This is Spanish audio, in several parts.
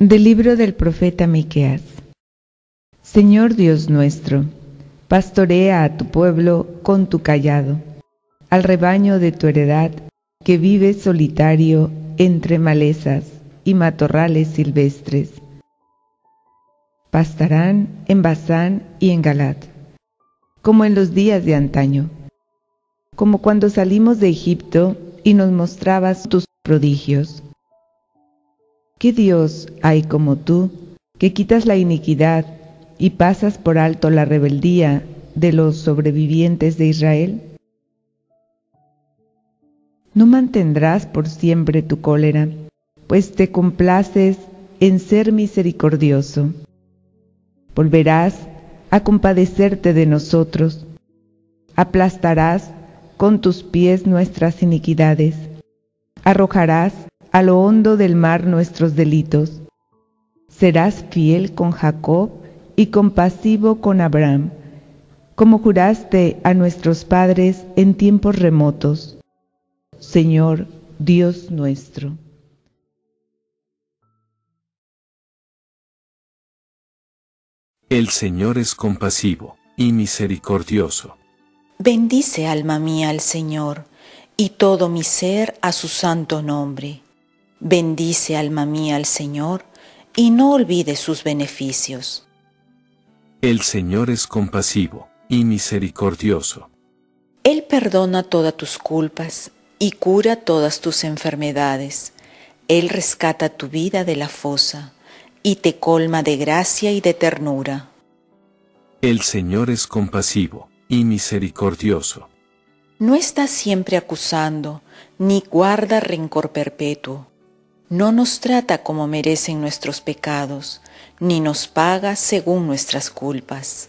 Del libro del profeta Miqueas. Señor Dios nuestro, pastorea a tu pueblo con tu cayado, al rebaño de tu heredad que vive solitario entre malezas y matorrales silvestres. Pastarán en Basán y en Galaad, como en los días de antaño, como cuando salimos de Egipto y nos mostrabas tus prodigios. ¿Qué Dios hay como tú, que quitas la iniquidad y pasas por alto la rebeldía de los sobrevivientes de Israel? No mantendrás por siempre tu cólera, pues te complaces en ser misericordioso. Volverás a compadecerte de nosotros, aplastarás con tus pies nuestras iniquidades, arrojarás a lo hondo del mar nuestros delitos. Serás fiel con Jacob y compasivo con Abraham, como juraste a nuestros padres en tiempos remotos. Señor, Dios nuestro. El Señor es compasivo y misericordioso. Bendice, alma mía, al Señor, y todo mi ser a su santo nombre. Bendice, alma mía, al Señor, y no olvides sus beneficios. El Señor es compasivo y misericordioso. Él perdona todas tus culpas y cura todas tus enfermedades. Él rescata tu vida de la fosa y te colma de gracia y de ternura. El Señor es compasivo y misericordioso. No está siempre acusando, ni guarda rencor perpetuo. No nos trata como merecen nuestros pecados, ni nos paga según nuestras culpas.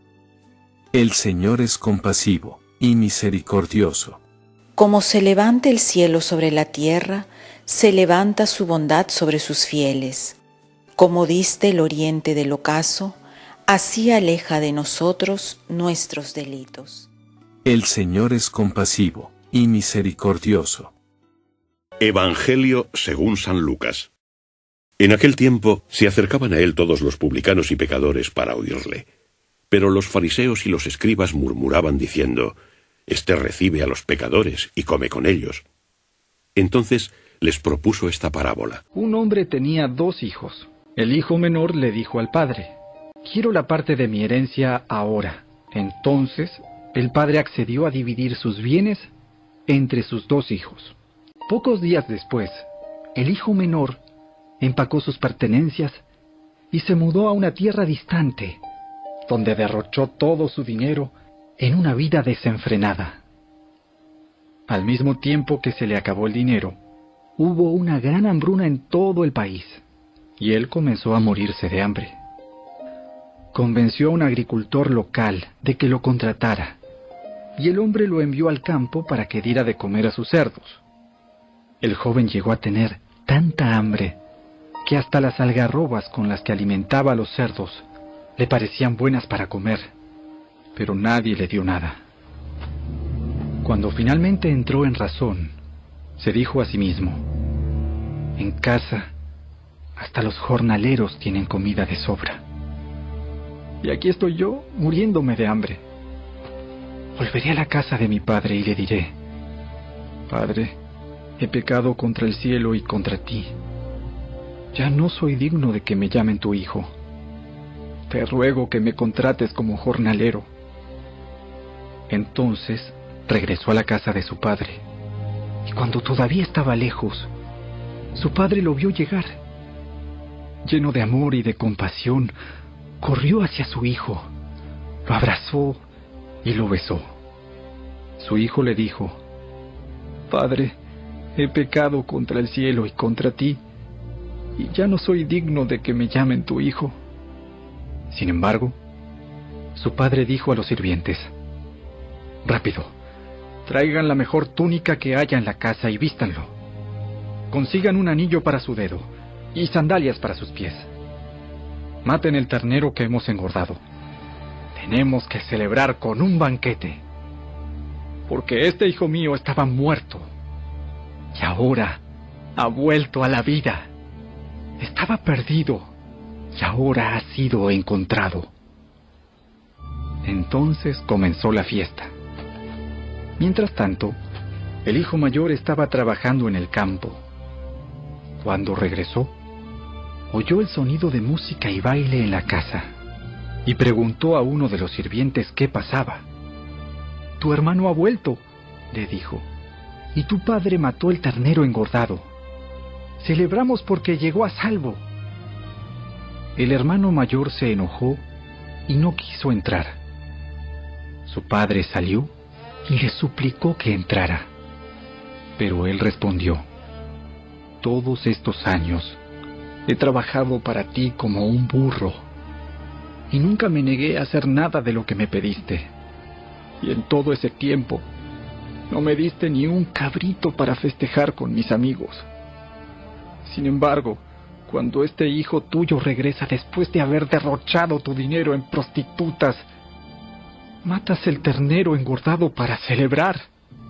El Señor es compasivo y misericordioso. Como se levanta el cielo sobre la tierra, se levanta su bondad sobre sus fieles. Como diste el oriente del ocaso, así aleja de nosotros nuestros delitos. El Señor es compasivo y misericordioso. Evangelio según San Lucas. En aquel tiempo se acercaban a él todos los publicanos y pecadores para oírle. Pero los fariseos y los escribas murmuraban diciendo: «Este recibe a los pecadores y come con ellos». Entonces les propuso esta parábola. Un hombre tenía 2 hijos. El hijo menor le dijo al padre: «Quiero la parte de mi herencia ahora». Entonces el padre accedió a dividir sus bienes entre sus 2 hijos. Pocos días después, el hijo menor empacó sus pertenencias y se mudó a una tierra distante, donde derrochó todo su dinero en una vida desenfrenada. Al mismo tiempo que se le acabó el dinero, hubo una gran hambruna en todo el país, y él comenzó a morirse de hambre. Convenció a un agricultor local de que lo contratara, y el hombre lo envió al campo para que diera de comer a sus cerdos. El joven llegó a tener tanta hambre que hasta las algarrobas con las que alimentaba a los cerdos le parecían buenas para comer, pero nadie le dio nada. Cuando finalmente entró en razón, se dijo a sí mismo: «En casa, hasta los jornaleros tienen comida de sobra. Y aquí estoy yo, muriéndome de hambre. Volveré a la casa de mi padre y le diré: Padre, he pecado contra el cielo y contra ti. Ya no soy digno de que me llamen tu hijo. Te ruego que me contrates como jornalero». Entonces regresó a la casa de su padre, y cuando todavía estaba lejos, su padre lo vio llegar. Lleno de amor y de compasión, corrió hacia su hijo, lo abrazó y lo besó. Su hijo le dijo: «Padre, he pecado contra el cielo y contra ti, y ya no soy digno de que me llamen tu hijo». Sin embargo, su padre dijo a los sirvientes: «Rápido, traigan la mejor túnica que haya en la casa y vístanlo. Consigan un anillo para su dedo y sandalias para sus pies. Maten el ternero que hemos engordado. Tenemos que celebrar con un banquete, porque este hijo mío estaba muerto y ahora ha vuelto a la vida. Estaba perdido y ahora ha sido encontrado. Entonces comenzó la fiesta. Mientras tanto, el hijo mayor estaba trabajando en el campo. Cuando regresó, oyó el sonido de música y baile en la casa y preguntó a uno de los sirvientes qué pasaba. «Tu hermano ha vuelto», le dijo, «y tu padre mató el ternero engordado. Celebramos porque llegó a salvo». El hermano mayor se enojó y no quiso entrar. Su padre salió y le suplicó que entrara. Pero él respondió: «Todos estos años he trabajado para ti como un burro y nunca me negué a hacer nada de lo que me pediste. Y en todo ese tiempo no me diste ni un cabrito para festejar con mis amigos. Sin embargo, cuando este hijo tuyo regresa después de haber derrochado tu dinero en prostitutas, matas el ternero engordado para celebrar».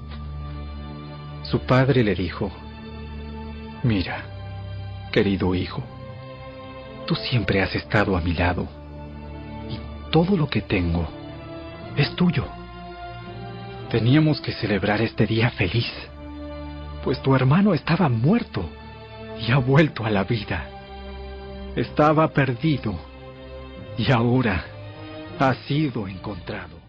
Su padre le dijo: «Mira, querido hijo, tú siempre has estado a mi lado y todo lo que tengo es tuyo. Teníamos que celebrar este día feliz, pues tu hermano estaba muerto y ha vuelto a la vida. Estaba perdido y ahora ha sido encontrado».